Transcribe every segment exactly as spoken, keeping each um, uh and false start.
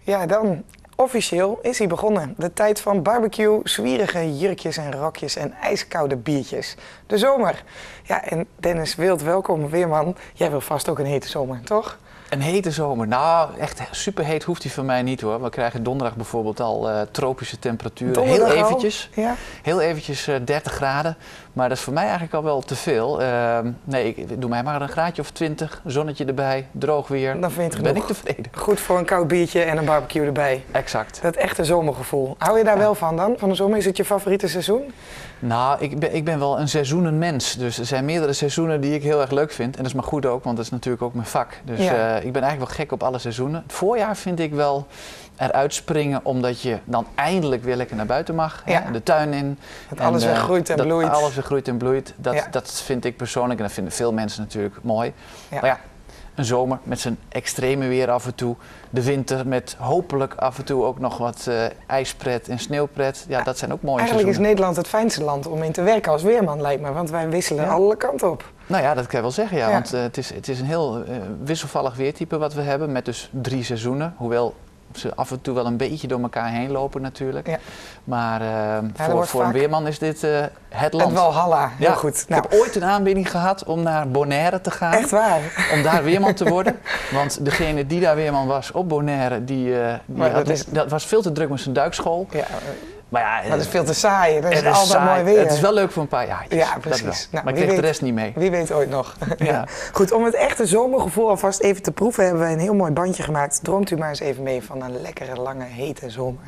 Ja, dan officieel is hij begonnen. De tijd van barbecue, zwierige jurkjes en rokjes en ijskoude biertjes. De zomer. Ja, en Dennis Wild, welkom weerman. Jij wil vast ook een hete zomer, toch? Een hete zomer? Nou, echt superheet hoeft die van mij niet hoor. We krijgen donderdag bijvoorbeeld al uh, tropische temperaturen. Donderdag heel eventjes. Al? Ja? Heel eventjes uh, dertig graden. Maar dat is voor mij eigenlijk al wel te veel. Uh, nee, ik, doe mij maar een graadje of twintig. Zonnetje erbij, droog weer. Dan vind je het ben genoeg. ik tevreden. Goed voor een koud biertje en een barbecue erbij. Exact. Dat echte zomergevoel. Hou je daar ja. wel van dan? Van de zomer? Is het je favoriete seizoen? Nou, ik ben, ik ben wel een seizoenenmens. Dus er zijn meerdere seizoenen die ik heel erg leuk vind. En dat is maar goed ook, want dat is natuurlijk ook mijn vak. Dus ja. uh, ik ben eigenlijk wel gek op alle seizoenen. Het voorjaar vind ik wel eruit springen, omdat je dan eindelijk weer lekker naar buiten mag. Ja. Hè? De tuin in. Dat en, alles weer groeit en dat bloeit. Alles weer groeit en bloeit. Dat, ja. dat vind ik persoonlijk, en dat vinden veel mensen natuurlijk mooi. Ja. Maar ja, een zomer met zijn extreme weer af en toe. De winter met hopelijk af en toe ook nog wat uh, ijspret en sneeuwpret. Ja, dat zijn ook mooie Eigenlijk seizoenen. is Nederland het fijnste land om in te werken als weerman, lijkt me. Want wij wisselen ja. alle kanten op. Nou ja, dat kan je wel zeggen, ja. ja. Want uh, het, is, het is een heel uh, wisselvallig weertype wat we hebben. Met dus drie seizoenen. Hoewel ze af en toe wel een beetje door elkaar heen lopen natuurlijk. Ja. Maar uh, ja, voor, voor een weerman is dit uh, het land. Het Walhalla, heel ja, goed. Ik nou. heb ooit een aanbieding gehad om naar Bonaire te gaan. Echt waar? Om daar weerman te worden. Want degene die daar weerman was op Bonaire, die, uh, die had, dat, is... dat was veel te druk met zijn duikschool. Ja. Maar ja, maar dat is veel te saai. Dat is, het is altijd saai. mooi weer. Het is wel leuk voor een paar jaar. Ja, precies. Nou, maar ik kreeg weet, de rest niet mee. Wie weet ooit nog. Ja. Ja. Goed, om het echte zomergevoel alvast even te proeven, hebben wij een heel mooi bandje gemaakt. Droomt u maar eens even mee van een lekkere, lange, hete zomer.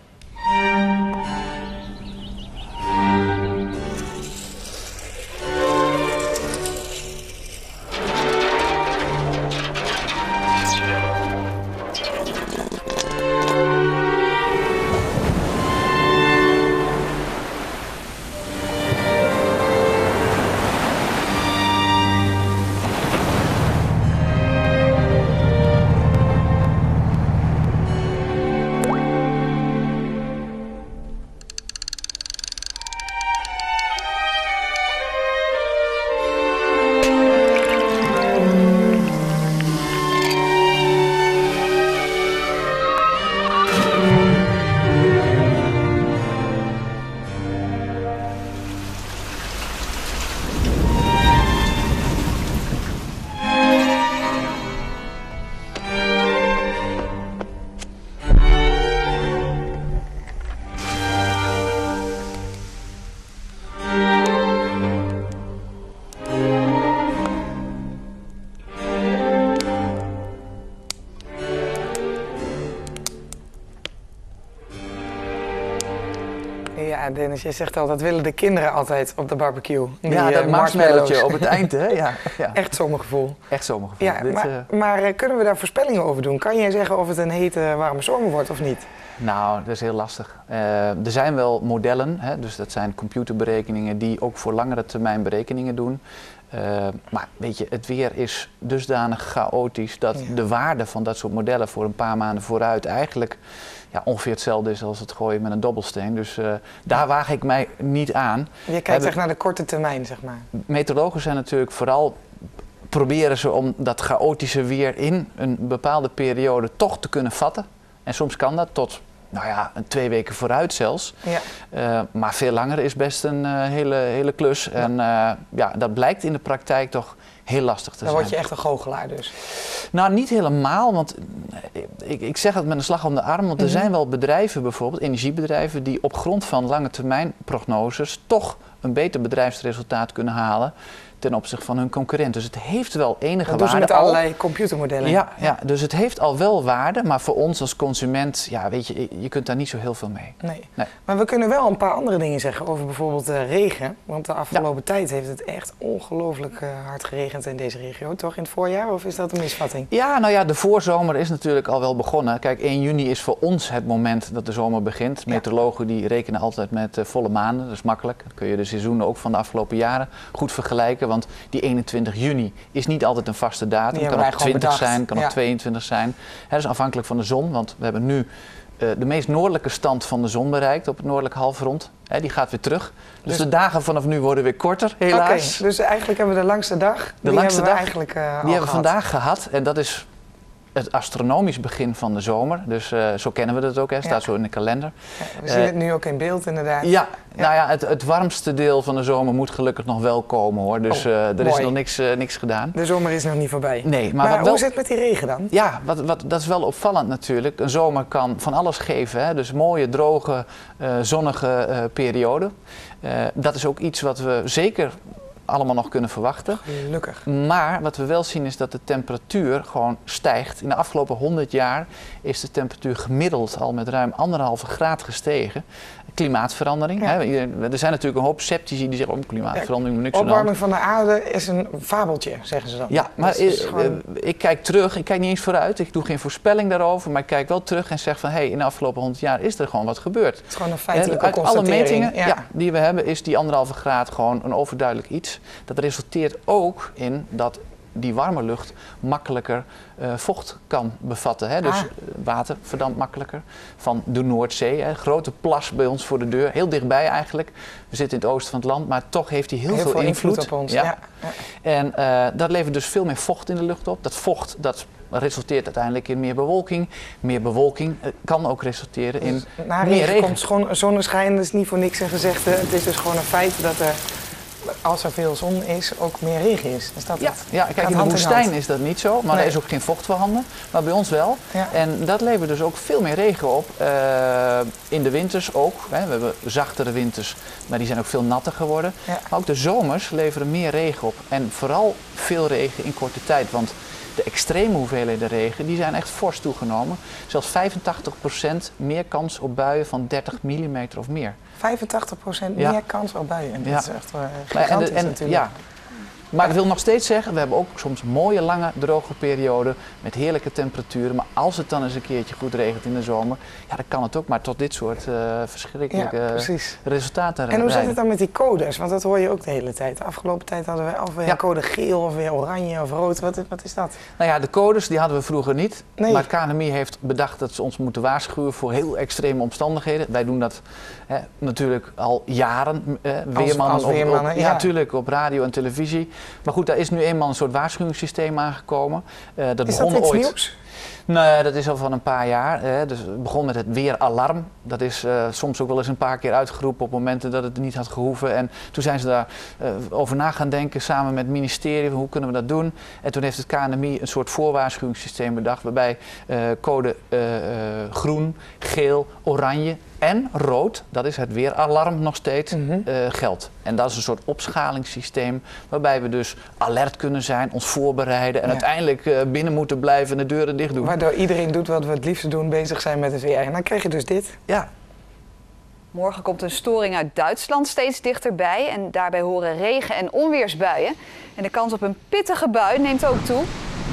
Ja, Dennis, jij zegt al, dat willen de kinderen altijd op de barbecue. Die, ja, dat uh, marshmallowtje op het eind, hè? Ja, ja. Echt zomergevoel. Echt zomergevoel. Ja, Dit, maar uh... maar uh, kunnen we daar voorspellingen over doen? Kan jij zeggen of het een hete, warme zomer wordt of niet? Nou, dat is heel lastig. Uh, er zijn wel modellen, hè? Dus dat zijn computerberekeningen die ook voor langere termijn berekeningen doen. Uh, maar weet je, het weer is dusdanig chaotisch dat ja. de waarde van dat soort modellen voor een paar maanden vooruit eigenlijk ja, ongeveer hetzelfde is als het gooien met een dobbelsteen. Dus uh, daar waag ik mij niet aan. Je kijkt Hebben... echt naar de korte termijn, zeg maar. Meteorologen zijn natuurlijk vooral, proberen ze om dat chaotische weer in een bepaalde periode toch te kunnen vatten. En soms kan dat tot, nou ja, een twee weken vooruit zelfs. Ja. Uh, maar veel langer is best een uh, hele, hele klus. Ja. En uh, ja, dat blijkt in de praktijk toch heel lastig te Dan zijn. word je echt een goochelaar dus. Nou, niet helemaal, want ik, ik zeg het met een slag om de arm. Want er Mm-hmm. zijn wel bedrijven, bijvoorbeeld energiebedrijven, die op grond van lange termijn prognoses toch een beter bedrijfsresultaat kunnen halen ten opzichte van hun concurrent. Dus het heeft wel enige dat waarde. Dat doen ze met al. allerlei computermodellen. Ja, ja, dus het heeft al wel waarde, maar voor ons als consument, ja, weet je, je kunt daar niet zo heel veel mee. Nee. nee. Maar we kunnen wel een paar andere dingen zeggen over bijvoorbeeld uh, regen. Want de afgelopen ja. tijd heeft het echt ongelooflijk uh, hard geregend in deze regio, toch? In het voorjaar, of is dat een misvatting? Ja, nou ja, de voorzomer is natuurlijk al wel begonnen. Kijk, één juni is voor ons het moment dat de zomer begint. Ja. Meteorologen die rekenen altijd met uh, volle maanden, dat is makkelijk. Dan kun je de seizoenen ook van de afgelopen jaren goed vergelijken. Want die eenentwintig juni is niet altijd een vaste datum. Het kan ook twintig zijn, kan ook ja. tweeëntwintig zijn. He, dat is afhankelijk van de zon, want we hebben nu uh, de meest noordelijke stand van de zon bereikt op het noordelijk halfrond. He, die gaat weer terug. Dus, dus de dagen vanaf nu worden weer korter, helaas. Oké, dus eigenlijk hebben we de langste dag. De die langste hebben we dag, eigenlijk uh, die hebben we vandaag gehad. En dat is het astronomisch begin van de zomer. Dus uh, zo kennen we dat ook, hè, staat ja. zo in de kalender. Ja, we zien uh, het nu ook in beeld inderdaad. Ja, ja. nou ja, het, het warmste deel van de zomer moet gelukkig nog wel komen hoor. Dus uh, er mooi. is nog niks, uh, niks gedaan. De zomer is nog niet voorbij. Nee, maar, maar wat wel, hoe zit het met die regen dan? Ja, wat, wat, dat is wel opvallend natuurlijk. Een zomer kan van alles geven. Hè? Dus mooie, droge, uh, zonnige uh, periode. Uh, dat is ook iets wat we zeker allemaal nog kunnen verwachten. Gelukkig. Maar wat we wel zien is dat de temperatuur gewoon stijgt. In de afgelopen honderd jaar is de temperatuur gemiddeld al met ruim anderhalve graad gestegen. Klimaatverandering. Ja. Hè? Er zijn natuurlijk een hoop sceptici die zeggen, oh, klimaatverandering moet niks aan de hand. Opwarming van de aarde is een fabeltje, zeggen ze dan. Ja, maar ik, gewoon... ik kijk terug, ik kijk niet eens vooruit, ik doe geen voorspelling daarover, maar ik kijk wel terug en zeg van, hé, hey, in de afgelopen honderd jaar is er gewoon wat gebeurd. Het is gewoon een feitelijke Uit constatering. alle metingen ja. Ja, die we hebben, is die anderhalve graad gewoon een overduidelijk iets. Dat resulteert ook in dat die warme lucht makkelijker uh, vocht kan bevatten. Hè? Dus ah. water verdampt makkelijker van de Noordzee. Hè? Grote plas bij ons voor de deur, heel dichtbij eigenlijk. We zitten in het oosten van het land, maar toch heeft hij heel, heel veel, veel invloed. invloed op ons. Ja. Ja. Ja. En uh, dat levert dus veel meer vocht in de lucht op. Dat vocht dat resulteert uiteindelijk in meer bewolking. Meer bewolking uh, kan ook resulteren in dus na meer regen. Komt gewoon zonneschijn, dat is niet voor niks een gezegde. Het is dus gewoon een feit dat er, als er veel zon is, ook meer regen is. Is dat ja, het? ja, kijk, in de woestijn is dat niet zo, maar nee. Er is ook geen vocht voorhanden. Maar bij ons wel. Ja. En dat levert dus ook veel meer regen op. Uh, in de winters ook. Hè. We hebben zachtere winters, maar die zijn ook veel natter geworden. Ja. Maar ook de zomers leveren meer regen op. En vooral veel regen in korte tijd. Want de extreme hoeveelheden regen die zijn echt fors toegenomen. Zelfs vijfentachtig procent meer kans op buien van dertig millimeter of meer. vijfentachtig procent ja. meer kans op buien. En dat ja. is echt uh, gigantisch en de, en, natuurlijk. Ja. Maar dat wil nog steeds zeggen, we hebben ook soms mooie, lange, droge perioden met heerlijke temperaturen. Maar als het dan eens een keertje goed regent in de zomer, ja, dan kan het ook maar tot dit soort uh, verschrikkelijke ja, resultaten En hoe rijden. zit het dan met die codes? Want dat hoor je ook de hele tijd. De afgelopen tijd hadden we alweer ja. code geel of weer oranje of rood. Wat, wat is dat? Nou ja, de codes die hadden we vroeger niet. Nee. Maar het K N M I heeft bedacht dat ze ons moeten waarschuwen voor heel extreme omstandigheden. Wij doen dat hè, natuurlijk al jaren. Eh, weermannen als, als weermannen, op, op, ja, ja. natuurlijk op radio en televisie. Maar goed, daar is nu eenmaal een soort waarschuwingssysteem aangekomen. Uh, dat is begon dat iets ooit... nieuws? Nee, dat is al van een paar jaar. Hè. Dus het begon met het weeralarm. Dat is uh, soms ook wel eens een paar keer uitgeroepen op momenten dat het niet had gehoeven. En toen zijn ze daar uh, over na gaan denken samen met het ministerie. Hoe kunnen we dat doen? En toen heeft het K N M I een soort voorwaarschuwingssysteem bedacht. Waarbij uh, code uh, uh, groen, geel, oranje en rood, dat is het weeralarm nog steeds, mm-hmm. uh, geldt. En dat is een soort opschalingssysteem waarbij we dus alert kunnen zijn, ons voorbereiden en ja. uiteindelijk uh, binnen moeten blijven en de deuren dicht doen. Waardoor iedereen doet wat we het liefste doen, bezig zijn met het weer. En dan krijg je dus dit. Ja. Morgen komt een storing uit Duitsland steeds dichterbij en daarbij horen regen- en onweersbuien. En de kans op een pittige bui neemt ook toe.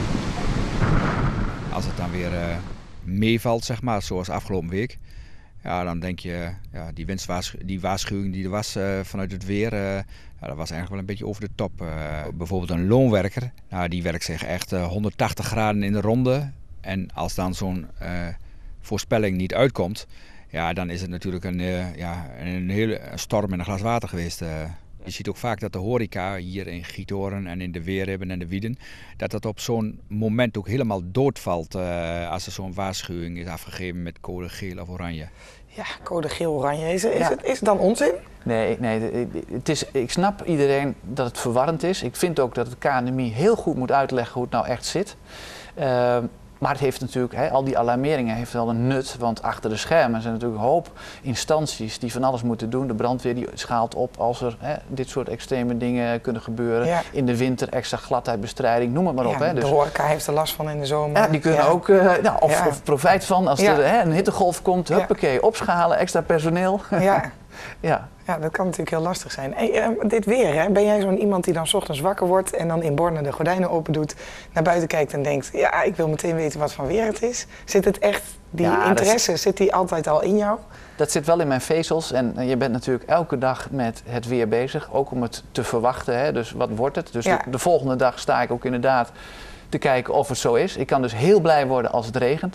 Als het dan weer uh, meevalt, zeg maar, zoals afgelopen week. Ja, dan denk je, ja, die, winstwaarschu- die waarschuwing die er was uh, vanuit het weer, uh, ja, dat was eigenlijk wel een beetje over de top. Uh, bijvoorbeeld een loonwerker, nou, die werkt zich echt uh, honderdtachtig graden in de ronde. En als dan zo'n uh, voorspelling niet uitkomt, ja, dan is het natuurlijk een, uh, ja, een hele storm in een glas water geweest. Uh. Je ziet ook vaak dat de horeca hier in Giethoorn en in de Weerhibben en de Wieden, dat dat op zo'n moment ook helemaal doodvalt uh, als er zo'n waarschuwing is afgegeven met code geel of oranje. Ja, code geel-oranje. Is, is, ja. het, is het dan onzin? Nee, nee het is, ik snap iedereen dat het verwarrend is. Ik vind ook dat het K N M I heel goed moet uitleggen hoe het nou echt zit. Uh, Maar het heeft natuurlijk, he, al die alarmeringen heeft wel een nut, want achter de schermen zijn natuurlijk een hoop instanties die van alles moeten doen. De brandweer die schaalt op als er he, dit soort extreme dingen kunnen gebeuren. Ja. In de winter extra gladheidbestrijding, noem het maar op. Ja, He. Dus, de horeca heeft er last van in de zomer. Ja, die kunnen ja. ook, uh, nou, of, ja. of profijt van als ja. er he, een hittegolf komt, huppakee, ja. opschalen, extra personeel. Ja. ja. Ja, dat kan natuurlijk heel lastig zijn. Hey, uh, dit weer, hè? Ben jij zo'n iemand die dan 's ochtends wakker wordt en dan in Borne de gordijnen open doet, naar buiten kijkt en denkt, ja, ik wil meteen weten wat voor weer het is? Zit het echt, die ja, interesse, is... zit die altijd al in jou? Dat zit wel in mijn vezels en je bent natuurlijk elke dag met het weer bezig, ook om het te verwachten. Hè? Dus wat wordt het? Dus ja. de, de volgende dag sta ik ook inderdaad te kijken of het zo is. Ik kan dus heel blij worden als het regent.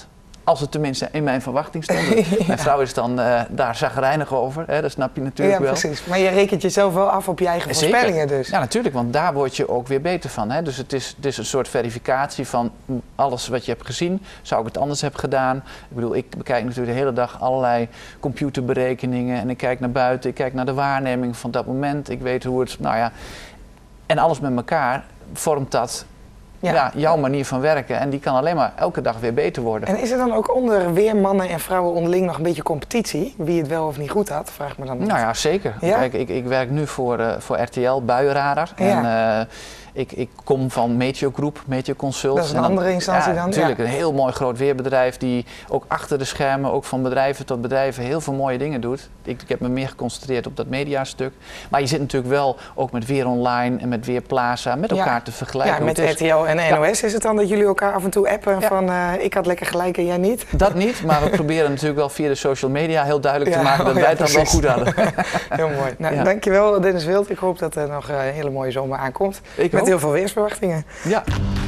Als het tenminste in mijn verwachting stond. ja. Mijn vrouw is dan uh, daar chagrijnig over, hè, dat snap je natuurlijk ja, wel. Precies. Maar je rekent jezelf wel af op je eigen Zeker. voorspellingen dus. Ja, natuurlijk, want daar word je ook weer beter van. Hè. Dus het is, het is een soort verificatie van alles wat je hebt gezien. Zou ik het anders hebben gedaan? Ik bedoel, ik bekijk natuurlijk de hele dag allerlei computerberekeningen. En ik kijk naar buiten, ik kijk naar de waarneming van dat moment. Ik weet hoe het, nou ja... En alles met elkaar vormt dat... Ja. ja, jouw manier van werken. En die kan alleen maar elke dag weer beter worden. En is er dan ook onder weermannen en vrouwen onderling nog een beetje competitie? Wie het wel of niet goed had? Vraag me dan niet. Nou ja, zeker. Ja? Kijk, ik, ik werk nu voor, uh, voor R T L, Buienradar. Ja. En, uh, ik, ik kom van Meteo Group, Meteo Consult. Dat is een dan, andere instantie ja, dan? Natuurlijk, ja. een heel mooi groot weerbedrijf die ook achter de schermen, ook van bedrijven tot bedrijven, heel veel mooie dingen doet. Ik, ik heb me meer geconcentreerd op dat mediastuk. Maar je zit natuurlijk wel ook met Weer Online en met Weer Plaza met elkaar ja. te vergelijken. Ja, met R T L en N O S ja. is het dan dat jullie elkaar af en toe appen ja. van uh, ik had lekker gelijk en jij niet? Dat niet, maar we proberen natuurlijk wel via de social media heel duidelijk ja, te maken dat oh, wij ja, het dan wel goed hadden. Heel mooi. Nou, ja. Dankjewel Dennis Wild. Ik hoop dat er nog een hele mooie zomer aankomt. Ik met ook. Heel veel weersverwachtingen. Ja.